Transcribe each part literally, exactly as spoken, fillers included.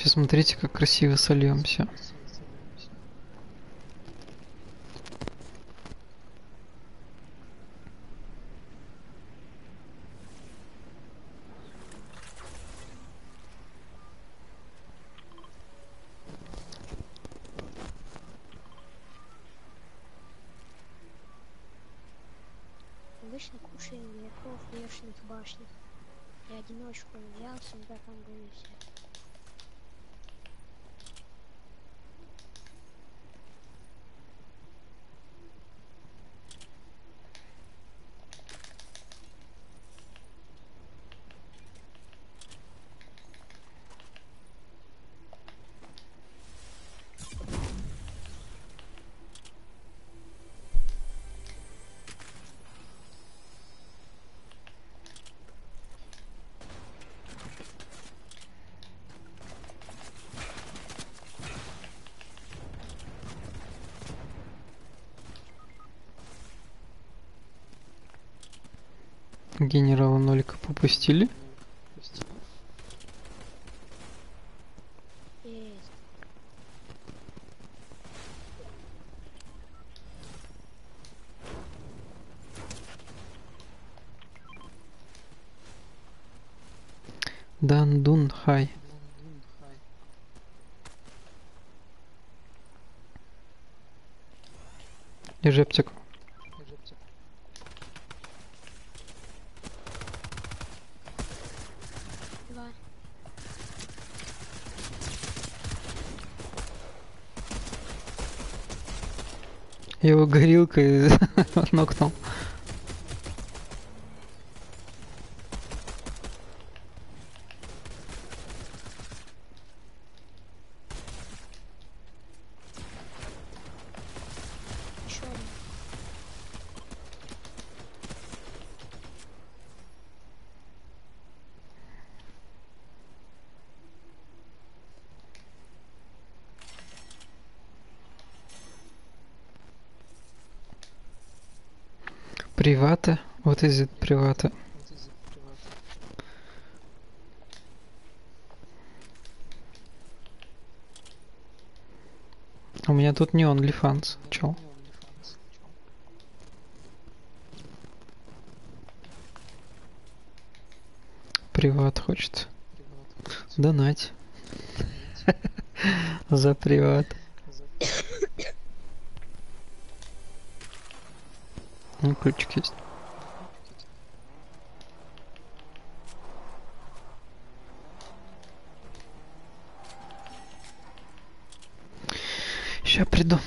Сейчас смотрите, как красиво сольемся. Обычно кушаем вверху в верхних башнях. Я одиночку взял, всегда там буду все. Генерала нолика попустили. Есть. Дан Дун Хай. Держи аптеку. Два. Я его горилкой нокнул. Еще один. Привата. Вот из привата. У меня тут не OnlyFans, чел. Приват хочет. Донать. За приват. Ну, ключик есть. Ща приду.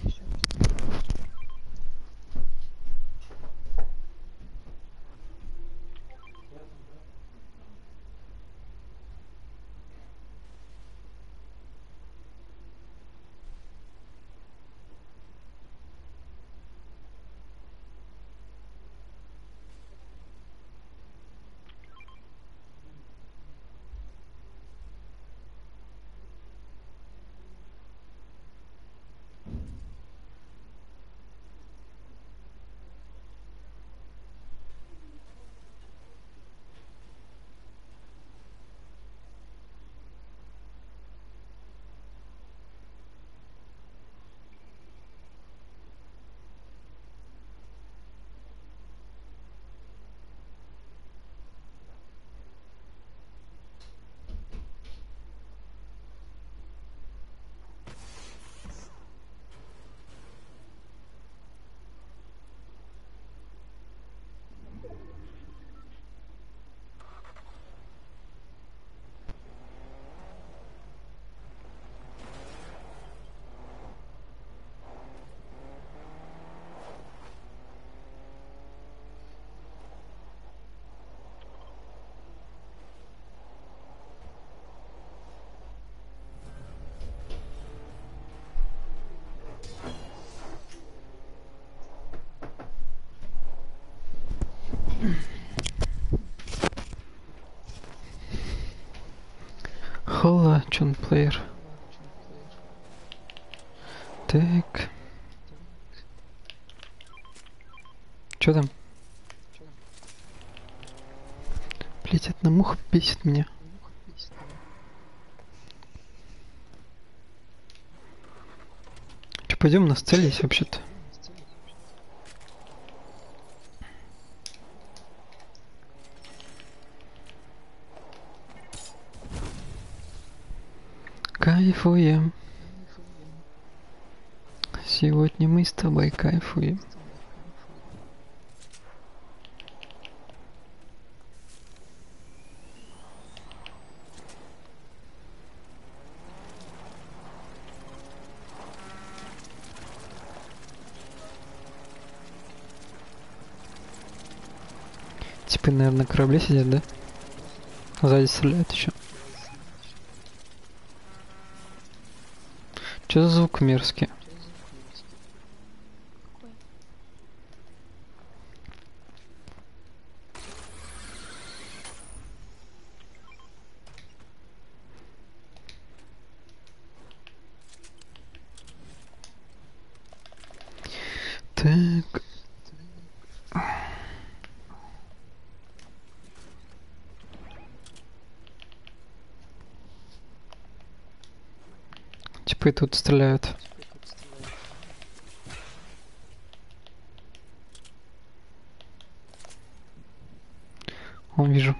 Хола, чон плеер. Так. Чё там? Блять, одна муха бесит меня. пойдем на целись вообще-то. Кайфуем. Сегодня мы с тобой кайфуем. Типа, наверное, на корабле сидят, да? Сзади стреляют еще. Что за звук мерзкий? Какой? Так. Типа и тут стреляют. Он вижу.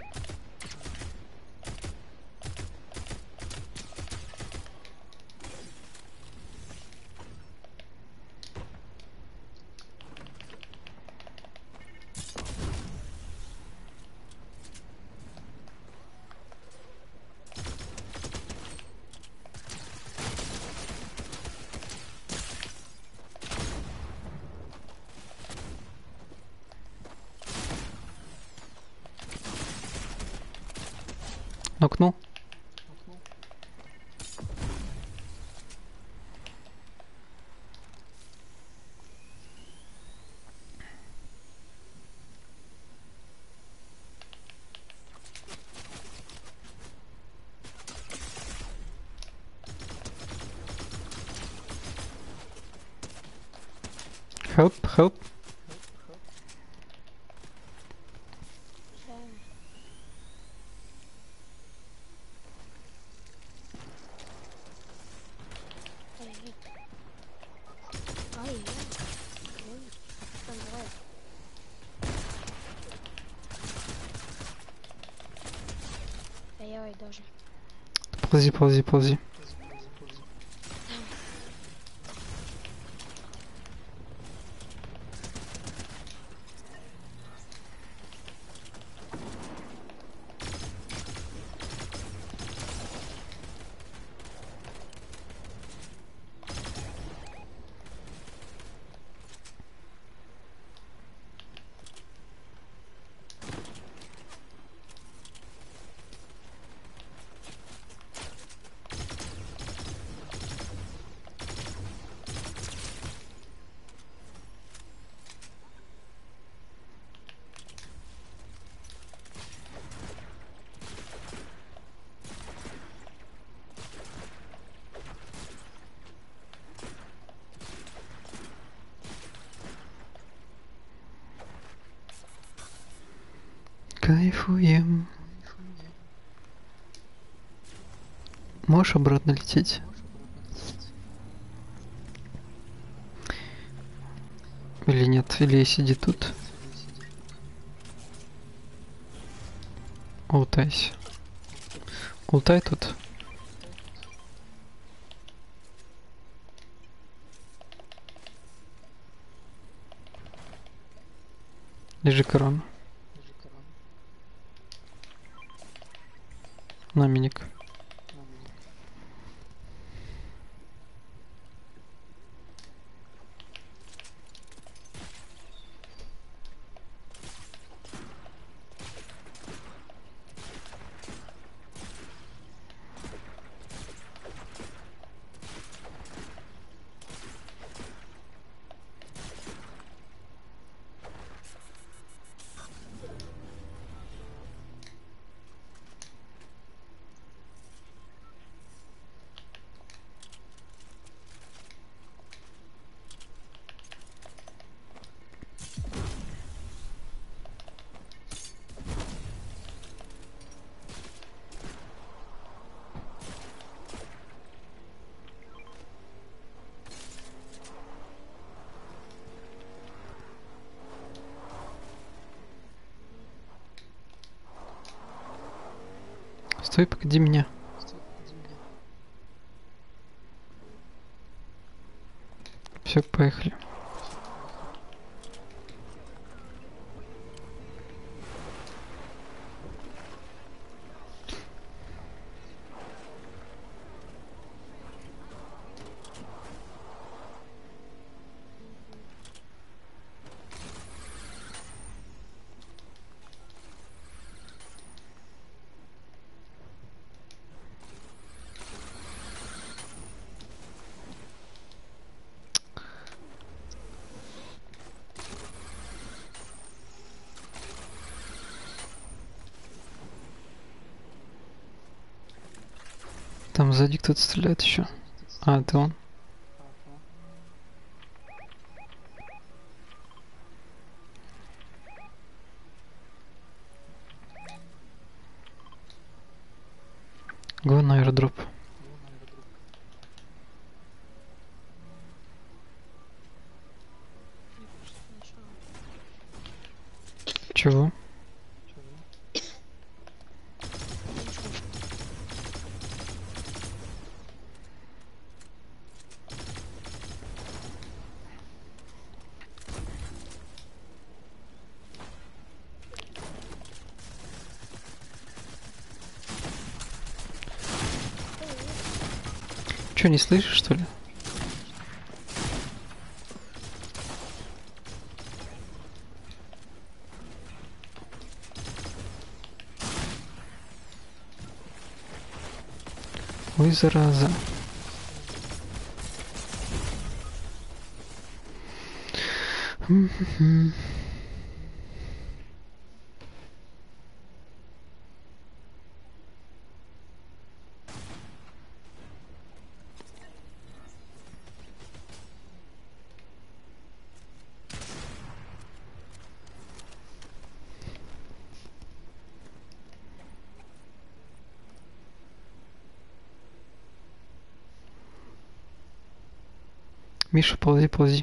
Нокнул. Help, help. Да. Ай-яй. Ай-яй. Ой. Там давай. Ай-яй даже. Ползи, ползи, ползи. Кайфуем. Можешь обратно лететь? Или нет? Или сиди тут? Ултайся. Ултай тут. Лежи корона. На миник. Стой, погоди меня. Все, поехали. Там сзади кто-то стреляет еще. А, это он. Го на аэродроп. Чего? Че, не слышишь, что ли? Ой, зараза. Миша, ползи, ползи.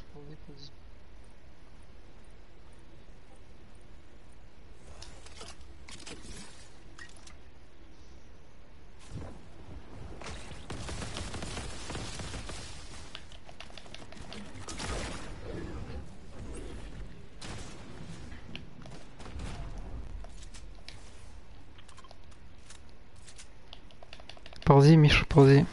Ползи, Миша, ползи.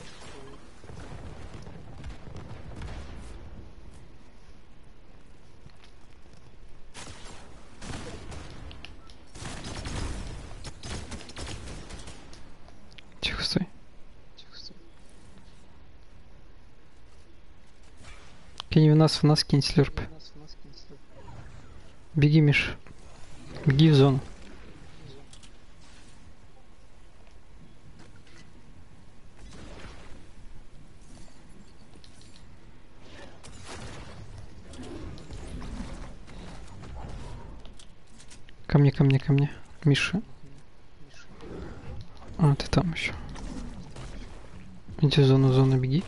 Тихо, стой. Кинь в нас, в нас кинь слерп. Беги, Миша. Беги в зону. Ко мне, ко мне, ко мне. Миша. А, ты там еще. Иди в зону, в зону беги.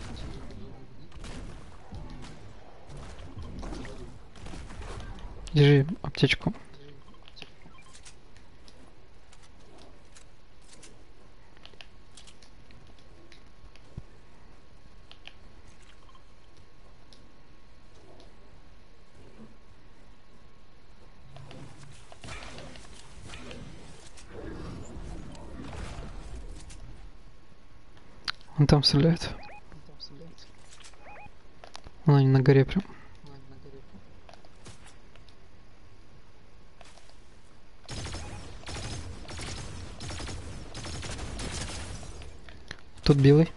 Держи аптечку. Он там стреляет. Вон они на горе прям. Тут белый.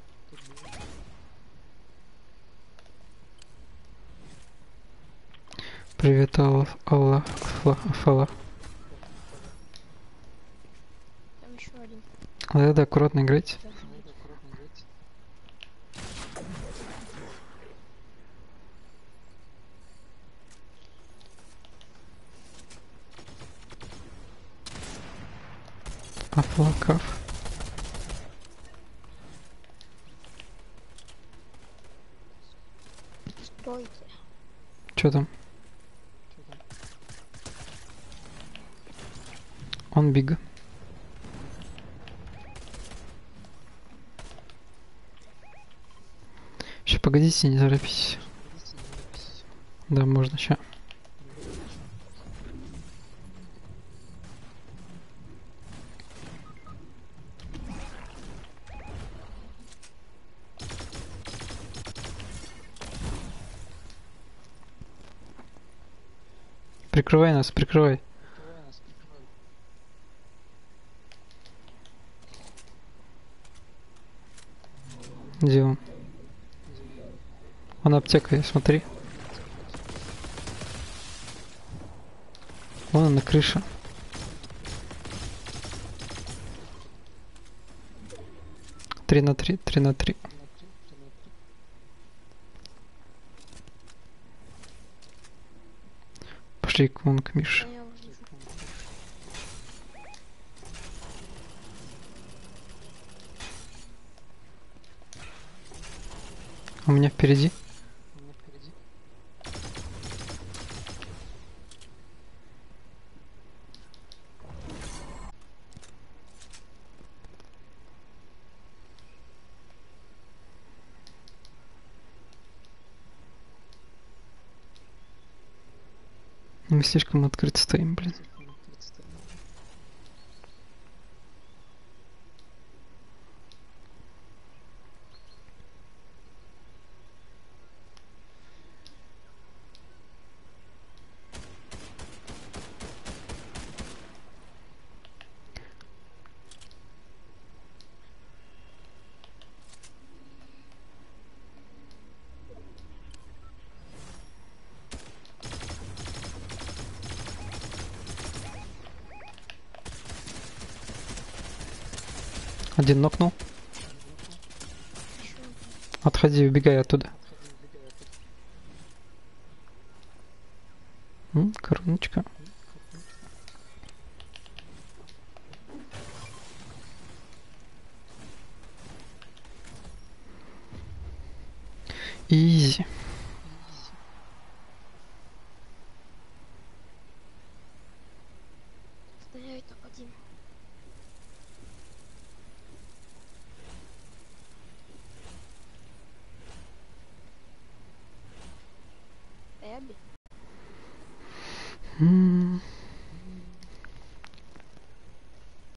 Привет, Аллах, Аллах, Фала. Там еще один. Да-да, аккуратно играйте. Аплакав. Стойте. Чё там? Он биг. погодите, не торопитесь. Да, можно ща. Прикрывай нас, прикрывай. Где он? Он аптека, смотри. Вон он на крыше. Три на три, три на три. Пошли к вон к Мише. Да, я его вижу. У меня впереди. Мы слишком открыто стоим, блин. Один нокнул. Ещё один. Отходи, убегай оттуда. М, короночка. Изи. Стоять нападим. Эбби. М,